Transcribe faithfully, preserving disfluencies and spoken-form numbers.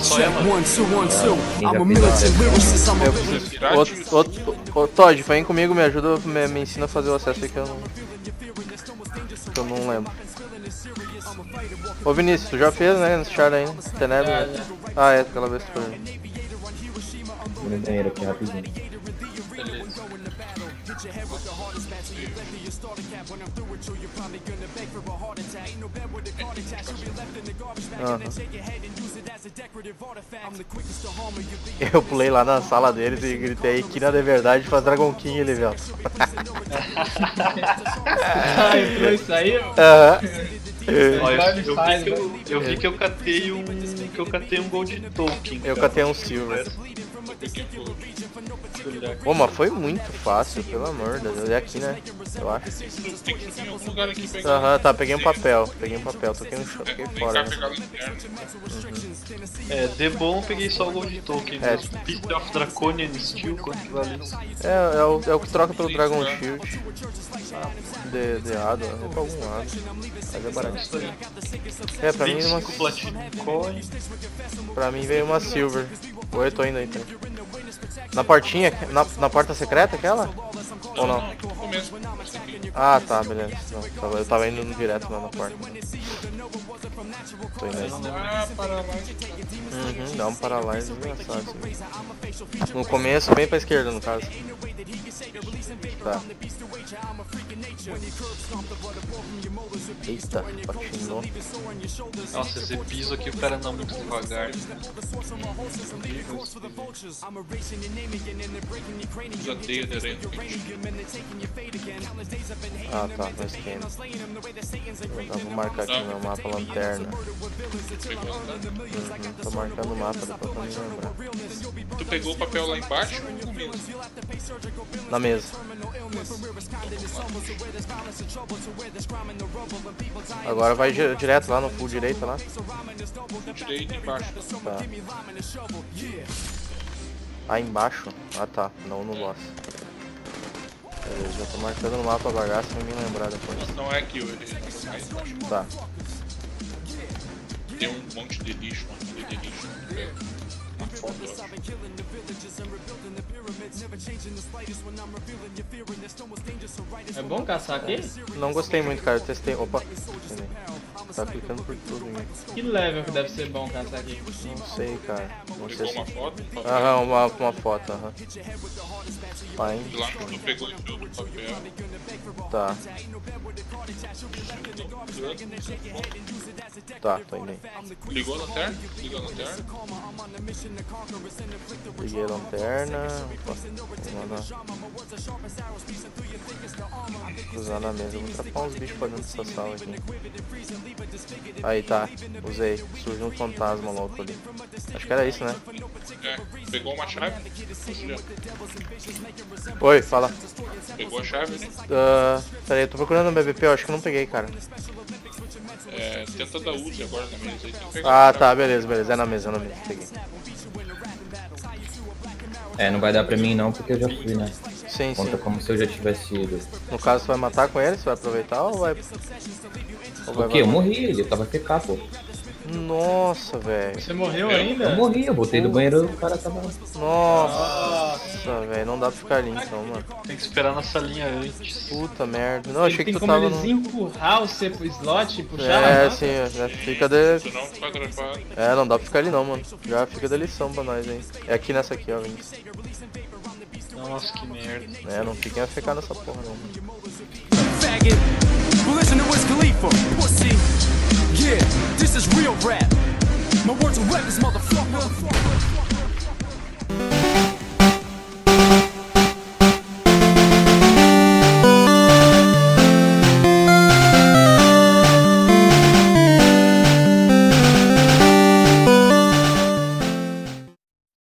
só é, mano. Eu preciso. Outro, outro, outro, Todd, vem comigo, me ajuda, me, me ensina a fazer o acesso aí que eu não. Que eu não lembro. Ô Vinícius, tu já fez, né? Nesse char aí, né? Tenebra. Ah, é, aquela vez que tu foi. Vou no banheiro aqui rapidinho. Uhum. Eu pulei lá na sala deles e gritei que na de verdade faz Dragon King ele, velho. Ah, entrou isso aí? Aham. Olha, eu, eu, vi que eu, eu vi que eu catei um. que eu catei um Gold Token. Eu catei um Silver. Pô, mas foi muito fácil, pelo amor de Deus. É aqui, né? Eu acho. Tem que subir em algum lugar aqui pegar. Aham, tá, peguei um papel. Peguei um papel, toquei no chão, fiquei fora. Né? Uhum. É, de bom peguei só o Gold Token. É. Beast of Draconian Steel, quanto que vale isso? É, é o, é o que troca pelo Dragon Shield. De, de Ado, é pra algum lado. Mas é barato. É, pra mim uma. Platinum Coin. Pra mim veio uma Silver. Oi, eu tô indo aí, então. Na portinha? Na, na porta secreta aquela? Ou não? Ah, tá, beleza. Não, eu tava indo direto lá na porta. Tô indo aí. Ah, para lá. Uhum, dá um paralyze engraçado. Assim. No começo, bem pra esquerda, no caso. Tá. Eita, patinou. Nossa, esse piso aqui o cara anda muito devagar. Já dei aderente. Ah, tá, no esquema. Eu vou marcar aqui no mapa lanterna. Uhum, tô marcando o mapa depois pra me lembrar. Tu pegou o papel lá embaixo ou no mesmo? Na mesa. Agora vai gi- direto lá no full direito lá. Direito embaixo. Tá. Ah, embaixo? Ah tá, não no boss. Beleza, já tô marcando no mapa a bagaça pra me lembrar depois. Não é aqui, ele é mais embaixo. Tá. Tem um monte de lixo, um monte de lixo. Pega uma foto, eu acho. É bom caçar aqui? Não gostei muito, cara, eu testei. Opa, tá clicando por tudo em mim. Que level que deve ser bom caçar aqui? Não sei, cara. Não sei Pegou se. uma foto? Aham, uma, uma foto, aham. Fine. De lá tu pegou e enfiou no papel. Tá. Tá, tô indo aí. Ligou a lanterna? Ligou a lanterna? Liguei a lanterna. Opa, vou lá na... Usar na mesa. Vou trapar uns bichos pra dentro dessa sala aqui. Aí tá, usei. Surgiu um fantasma louco ali. Acho que era isso, né? É, pegou uma chave? Oi, fala. Pegou a chave, né? Uh, peraí, eu tô procurando no B B P, eu acho que eu não peguei, cara. É, tenta dar use agora na mesa aí. Tem que pegar Ah, tá, beleza, beleza. É na mesa, é na mesa. Peguei. É, não vai dar pra mim não, porque eu já fui, né? Sim, Conta sim. como se eu já tivesse ido. No caso, você vai matar com ele? Você vai aproveitar ou vai... Ou vai O quê? Eu morri, ele tava F K, pô. Nossa, velho. Você morreu ainda? Eu morri, eu voltei do banheiro e o cara tava... Nossa, velho. Não dá pra ficar ali então, mano. Tem que esperar na salinha antes. Puta merda. Não, eu achei que Tem tu como tava eles no... empurrar o C pro slot e puxar É, lá? sim, já fica de... Senão tu vai gravar. É, não dá pra ficar ali não, mano. Já fica da lição pra nós, hein. É aqui nessa aqui, ó, Vinicius. Nossa, que merda. É, não fiquem a ficar nessa porra não, mano. Faggot. Well, listen to Wiz Khalifa.